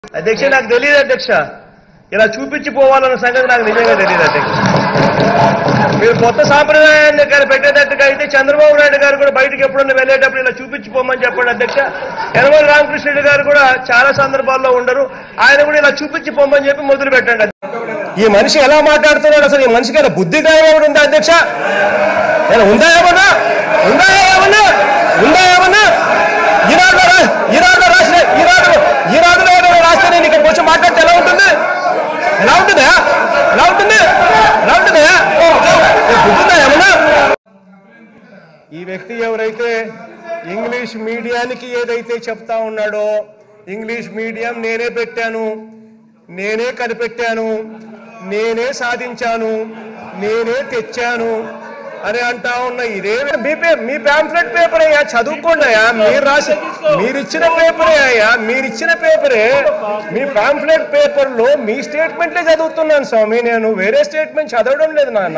అధ్యక్ష నాకు తెలియదు అధ్యక్ష, ఇలా చూపించిపోవాలన్న సంగతి నాకు నిజంగా తెలియదు అధ్యక్ష. మీరు కొత్త సాంప్రదాయాన్ని పెట్టేటట్టుగా అయితే చంద్రబాబు నాయుడు గారు కూడా బయటకు ఎప్పుడన్నా వెళ్ళేటప్పుడు ఇలా చూపించిపోమని చెప్పండి అధ్యక్ష. యనమల రామకృష్ణుడు గారు కూడా చాలా సందర్భాల్లో ఉండరు, ఆయన కూడా ఇలా చూపించిపోమని చెప్పి మొదలు పెట్టండి. ఈ మనిషి ఎలా మాట్లాడుతున్నాడు, అసలు ఈ మనిషికి ఏమైనా బుద్ధి కావాలి ఉందా అధ్యక్ష? ఉందా ఏమన్నా ఈనాడులో రాస్తే నేను ఇక్కడ కొంచెం మాట్లాడితే ఎలా ఉంటుంది? ఈ వ్యక్తి ఎవరైతే ఇంగ్లీష్ మీడియానికి ఏదైతే చెప్తా ఉన్నాడో, ఇంగ్లీష్ మీడియం నేనే పెట్టాను, నేనే కనిపెట్టాను, నేనే సాధించాను, నేనే తెచ్చాను అని అంటా ఉన్న ఇదే మీ పాంఫ్లెట్ పేపర్ అయ్యా, చదువుకోండి అయ్యా. మీరు రాసి మీరిచ్చిన పేపరే అయ్యా, మీరిచ్చిన పేపరే. మీ పాంఫ్లెట్ పేపర్ లో మీ స్టేట్మెంటే చదువుతున్నాను స్వామి, నేను వేరే స్టేట్మెంట్ చదవడం లేదు నాన్న.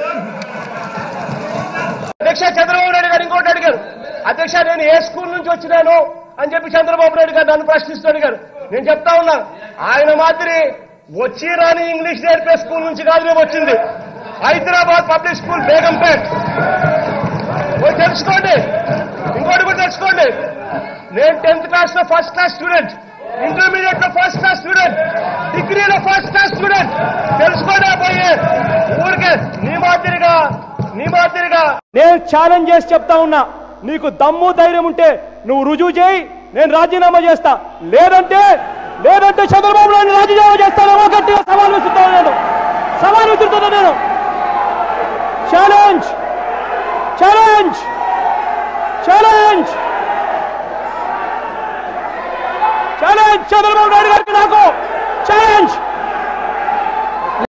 అధ్యక్ష చంద్రబాబు నాయుడు గారు ఇంకోటి అడిగారు, అధ్యక్ష నేను ఏ స్కూల్ నుంచి వచ్చినాను అని చెప్పి చంద్రబాబు నాయుడు గారు నన్ను ప్రశ్నిస్తూ అడిగారు. నేను చెప్తా ఉన్నా, ఆయన మాదిరి వచ్చి రాని ఇంగ్లీష్ నేర్పే స్కూల్ నుంచి కాదు మేము వచ్చింది, హైదరాబాద్ పబ్లిక్ స్కూల్ బేగంపేట్. తెలుసుకోండి, ఇంకోటి కూడా తెలుసుకోండి, నేను 10th క్లాస్ లో ఫస్ట్ క్లాస్ స్టూడెంట్, ఇంటర్మీడియట్ లో ఫస్ట్ క్లాస్ స్టూడెంట్, డిగ్రీలో ఫస్ట్ క్లాస్ స్టూడెంట్. తెలుసుకోండి పోయి ఊరికే నీ మాదిరిగా నేను ఛాలెంజ్ చేసి చెప్తా ఉన్నా, నీకు దమ్ము ధైర్యం ఉంటే నువ్వు రుజువు చేయి, నేను రాజీనామా చేస్తా. లేదంటే చంద్రబాబు నాయుడు రాజీనామా చేస్తానేమో గట్టిగా సవాల్ విసురుతాను నేను. ఛాలెంజ్ చంద్రబాబు నాయుడు.